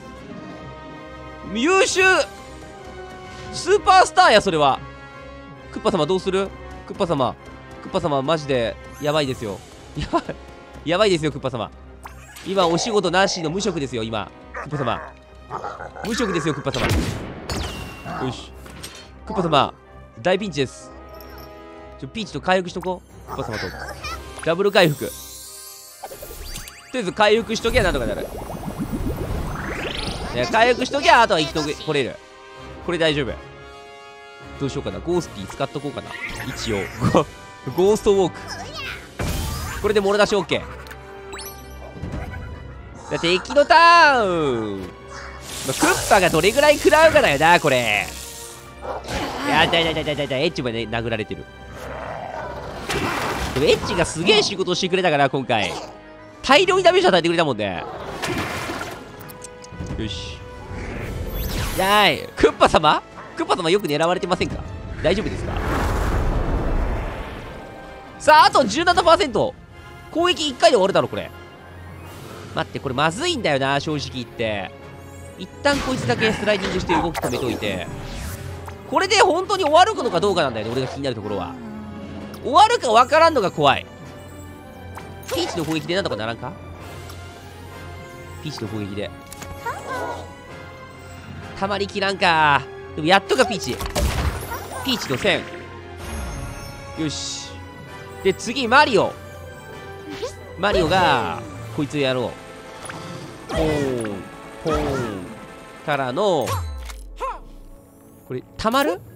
優秀スーパースターやそれは。クッパ様どうする。クッパ様クッパ様マジでやばいですよ。やばいやばいですよクッパ様。今お仕事なしの無職ですよ今。クッパ様無職ですよクッパ様。よしクッパ様大ピンチです。ちょピーチと回復しとこう。クッパ様とダブル回復。とりあえず回復しときゃなんとかなる。ね、回復しときゃあとは生きとけ来れる。これ大丈夫。どうしようかな。ゴースティー使っとこうかな一応。ゴーストウォークこれでもろ出し OK。 だ敵のターン、まあ、クッパがどれぐらい食らうかだよなこれ。いやだいだいだいだいだいだいエッジまで殴られてる。でもエッジがすげえ仕事してくれたから今回大量にダメージ与えてくれたもんね。よしだいクッパ様クッパ様よく狙われてませんか。大丈夫ですか。さああと じゅうななパーセント 攻撃いっかいで終わるだろこれ。待ってこれまずいんだよな正直言って。一旦こいつだけスライディングして動き止めといて、これで本当に終わるのかどうかなんだよね俺が気になるところは。終わるか分からんのが怖い。ピーチの攻撃でなんとかならんか。ピーチの攻撃でたまりきらんか。でもやっとかピーチピーチの線。よしで次マリオマリオがこいつやろう。ポーンポーンからのこれたまる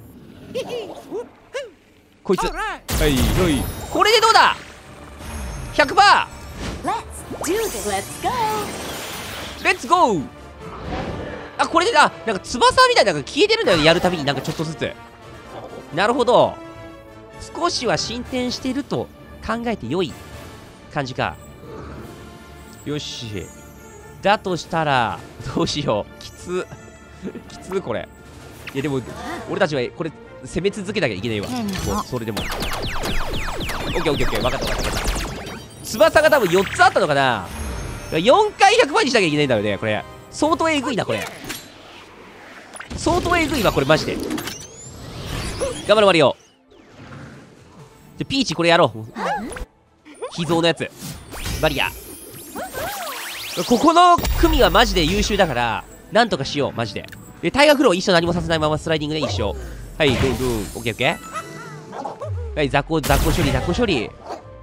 こいつはいはいこれでどうだ ひゃくパーセント レッツゴー。あこれであなんか翼みたいなのが消えてるんだよねやるたびになんかちょっとずつ。なるほど少しは進展してると考えて良い感じか。よしだとしたらどうしよう。きつきつこれ。いやでも俺たちはこれ攻め続けなきゃいけないわ。もうそれでもオッケーオッケーオッケー分かった分かった分かった。翼が多分よっつあったのかな。よんかいひゃくパーにしなきゃいけないんだよねこれ。相当えぐいなこれ。相当えぐいわこれマジで。頑張るマリオ。でピーチこれやろう。秘蔵のやつバリア。ここの組はマジで優秀だからなんとかしようマジで。でタイガーフロー一緒何もさせないままスライディングで一緒。はいドゥンドゥンオッケーオッケー。はい雑魚雑魚処理雑魚処理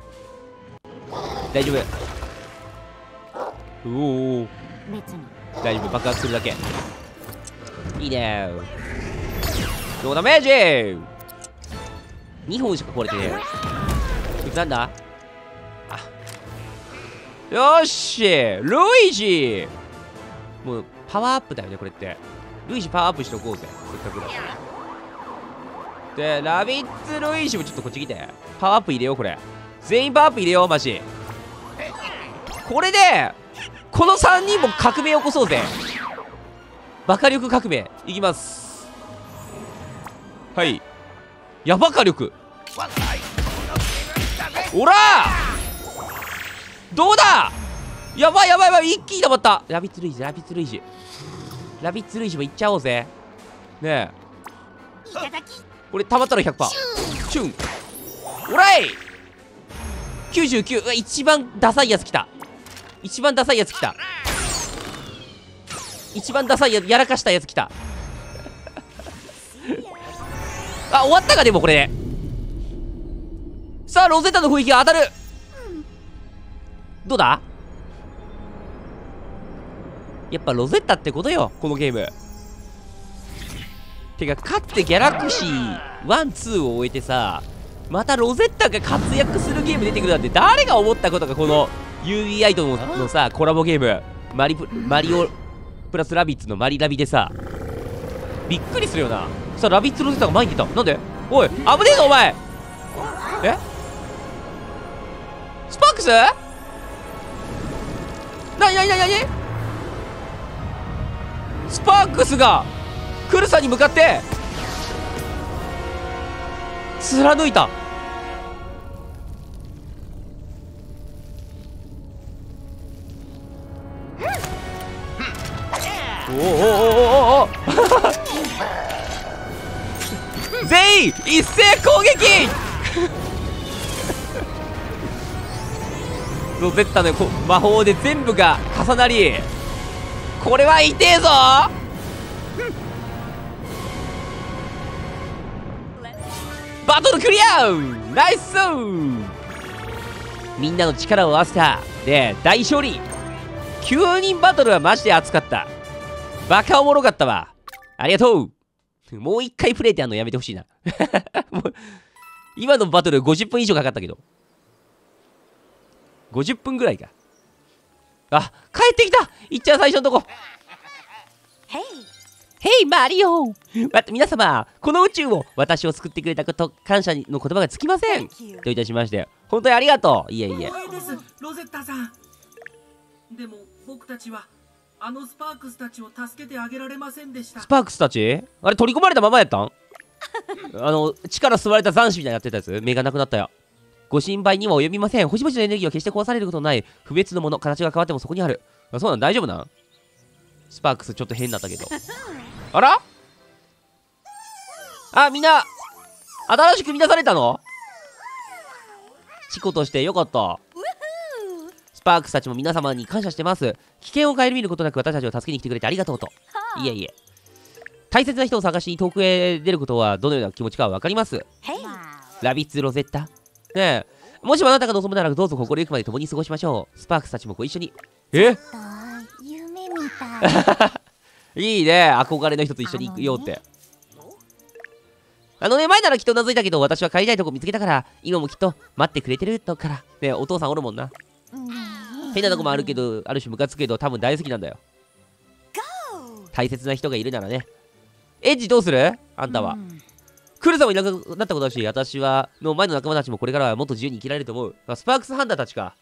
大丈夫。おお大丈夫爆発するだけいいね。ノーダメージにほんしか壊れてねえ。こいつなんだ。あよーしルイージもうパワーアップだよねこれって。ルイージパワーアップしとこうぜせっかくだで。ラビッツルイージもちょっとこっち来てパワーアップ入れよう。これ全員パワーアップ入れようマジ。これでこのさんにんも革命起こそうぜ。バカ力革命いきます。はいやばか力おらーどうだ。やばいやばいやばい一気に溜まった。ラビッツルイージラビッツルイージラビッツルイージもいっちゃおうぜねえ。これ溜まったら ひゃくパーセント チュンおらいきゅうじゅうきゅう。うわ一番ダサいやつきた。一番ダサいやつきた。一番ダサいややらかしたやつきたあ終わったか。でもこれでさあロゼッタの攻撃が当たる。どうだ。やっぱロゼッタってことよこのゲーム。てか勝ってギャラクシーワンツーを終えてさまたロゼッタが活躍するゲーム出てくるなんて誰が思ったことか。この ユービーアイ と の, のさコラボゲームマリプマリオプラスラビッツのマリラビでさ、びっくりするよな。さあラビッツロゼッタが前に出た。なんでおい危ねえぞお前。えスパークスなになになになにスパークスがクルさんに向かって貫いた。おおおおおお全員一斉攻撃ロゼッタの魔法で全部が重なり、これは痛えぞ。バトルクリアナイス。みんなの力を合わせたで大勝利。きゅうにんバトルはマジで熱かった。バカおもろかったわ。ありがとう。もう一回プレイってやるのやめてほしいなもう今のバトルごじゅっぷん以上かかったけど、ごじゅっぷんぐらいか。あ、帰ってきた。いっちゃん最初のとこ。 ヘイヘイマリオ。ま、皆様、この宇宙を私を救ってくれたこと感謝の言葉がつきませんといたしまして、本当にありがとう。いえいえ。 光栄ですロゼッタさん。でも僕たちはあのスパークスたちを助けてあげられませんでした。 スパークスたちあれ取り込まれたままやったんあの力吸われた斬首みたいになってたやつ目がなくなったよ。ご心配には及びません。星々のエネルギーは決して壊されることのない不滅のもの。形が変わってもそこにある。あ、そうなん大丈夫なん。スパークスちょっと変になったけどあらあ、みんな新しく見出されたの。チコとしてよかった。スパークスたちも皆様に感謝してます。危険を顧みることなく私たちを助けに来てくれてありがとうと。いえいえ、大切な人を探しに遠くへ出ることはどのような気持ちかは分かります。ラビッツロゼッタねえ、もしもあなたが望むならどうぞ心ゆくまで共に過ごしましょう。スパークスたちもご一緒に。え夢みたいいいね、憧れの人と一緒に行くよって。あのね、前ならきっと覗いたけど私は帰りたいとこ見つけたから今もきっと待ってくれてるとからね。えお父さんおるもんな。変なとこもあるけど、ある種ムカつくけど多分大好きなんだよ。大切な人がいるならね。エッジどうするあんたは。クルさんもいなくなったことだし、私はの前の仲間たちもこれからはもっと自由に生きられると思う。スパークスハンターたちか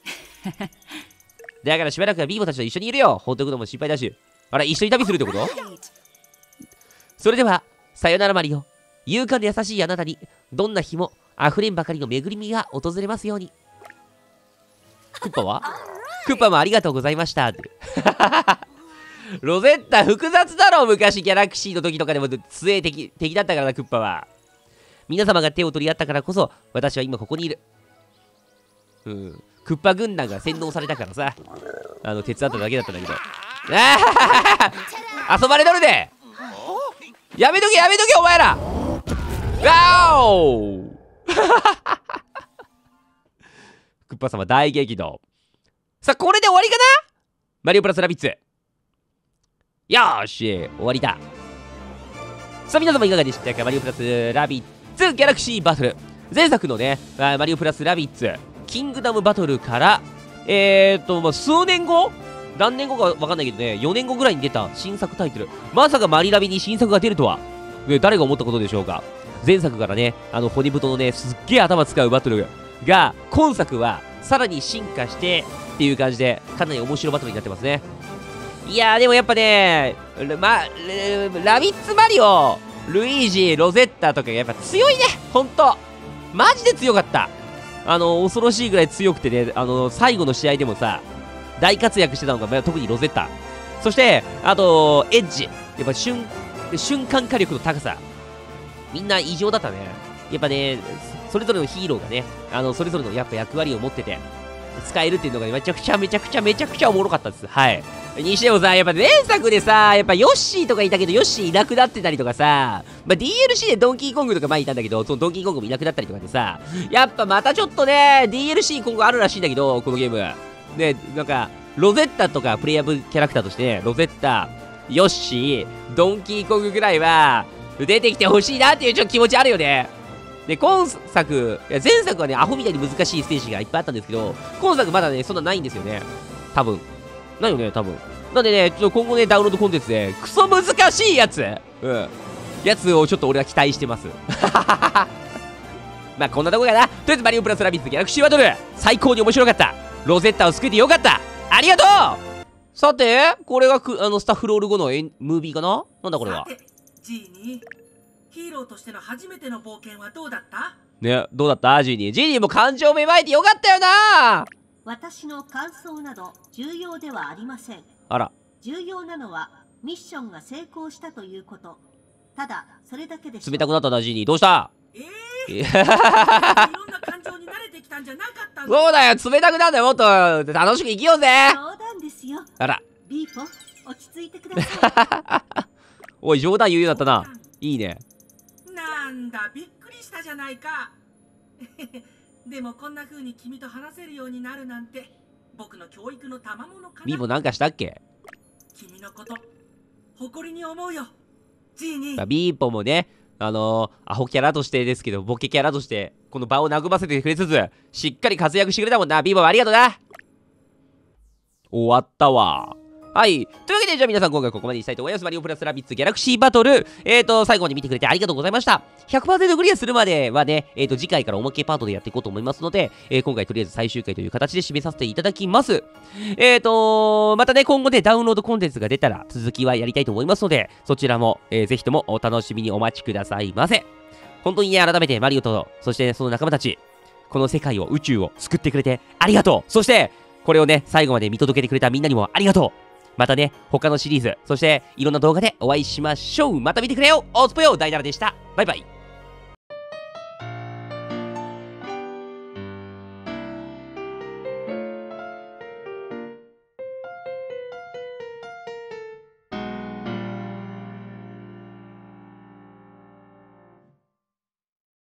だからしばらくはビーボたちと一緒にいるよ。放っておくのも心配だし。あれ、一緒に旅するってこと？それではさよならマリオ。勇敢で優しいあなたにどんな日も溢れんばかりの恵みが訪れますように。クッパはクッパもありがとうございましたってロゼッタ複雑だろ。昔ギャラクシーの時とかでも強い敵敵だったからな、クッパは。皆様が手を取り合ったからこそ私は今ここにいる。うん、クッパ軍団が洗脳されたからさ、あの手伝っただけだったんだけど。ああ遊ばれとるで。やめとけやめとけお前ら。ワオクッパ様大激怒。さあこれで終わりかな。マリオプラスラビッツ。よーし終わりだ。さあ皆様いかがでしたか。マリオプラスラビッツギャラクシーバトル。前作のねマリオプラスラビッツキングダムバトルからえーっと、まあ、数年後何年後か分かんないけどね、よねんごぐらいに出た新作タイトル。まさかマリラビに新作が出るとは、ね、誰が思ったことでしょうか。前作からねあの骨太のねすっげえ頭使うバトルが今作はさらに進化してっていう感じでかなり面白いバトルになってますね。いやーでもやっぱね、ま、ラビッツマリオ、ルイージ、ロゼッタとかやっぱ強いね。ほんとマジで強かった。あの恐ろしいぐらい強くてね、あの最後の試合でもさ大活躍してたのが特にロゼッタ、そしてあとエッジ、やっぱ瞬瞬間火力の高さみんな異常だったね。やっぱねそれぞれのヒーローがねあのそれぞれのやっぱ役割を持ってて使えるっていうのがめちゃくちゃめちゃくちゃめちゃくちゃおもろかったです。はい。にしてもさ、やっぱ前作でさ、やっぱヨッシーとかいたけどヨッシーいなくなってたりとかさ、まあ、ディーエルシー でドンキーコングとか前いたんだけど、そのドンキーコングもいなくなったりとかでさ、やっぱまたちょっとね ディーエルシー 今後あるらしいんだけど、このゲームね、なんかロゼッタとかプレイヤブキャラクターとして、ね、ロゼッタ、ヨッシー、ドンキーコングぐらいは出てきてほしいなっていうちょっと気持ちあるよね。 で、今作、いや前作はね、アホみたいに難しいステージがいっぱいあったんですけど、今作まだね、そんなないんですよね。多分。ないよね、多分。なんでね、ちょっと今後ね、ダウンロードコンテンツで、クソ難しいやつうん。やつをちょっと俺は期待してます。まあこんなとこかな。とりあえずマリオプラスラビッツギャラクシーバトル、最高に面白かった。ロゼッタを救えてよかった。ありがとう。さて、これがくあのスタッフロール後のエンムービーかな。なんだこれは。 さて、ジーニー、ヒーローとしての初めての冒険はどうだった？ ね、どうだったジーニー。ジーニーも感情芽生えてよかったよな。 私の感想など重要ではありません。 あら。 重要なのはミッションが成功したということ。ただそれだけでしょう。 冷たくなったな、ジーニー。どうした？ ええー、いろんな感情に慣れてきたんじゃなかったの？ そうだよ、冷たくなんだよ。もっと楽しく生きようぜ。 冗談ですよ。 あら。 ビーポ、落ち着いてください。 おい、冗談言うようになったな。いいね。 なんだ、びっくりしたじゃないか。でもこんな風に君と話せるようになるなんて、僕の教育の賜物かな。 ビーボなんかしたっけ？ 君のこと誇りに思うよ、ジーニー。 ビーポもね、あのー、アホキャラとしてですけど、ボケキャラとしてこの場を和ませてくれつつ、しっかり活躍してくれたもんな。ビーボありがとうな。終わったわ。はい。というわけで、じゃあ皆さん今回ここまでにしたいと思います。マリオプラスラビッツギャラクシーバトル。えーと、最後まで見てくれてありがとうございました。ひゃくパーセント クリアするまではね、えーと、次回からおまけパートでやっていこうと思いますので、えー、今回とりあえず最終回という形で締めさせていただきます。えーと、またね、今後でダウンロードコンテンツが出たら続きはやりたいと思いますので、そちらも、えー、ぜひともお楽しみにお待ちくださいませ。本当にね、改めてマリオと、そしてその仲間たち、この世界を、宇宙を救ってくれてありがとう。そして、これをね、最後まで見届けてくれたみんなにもありがとう。またね、他のシリーズ、そしていろんな動画でお会いしましょう。また見てくれよ。おつぽよ、ダイナラでした。バイバイ。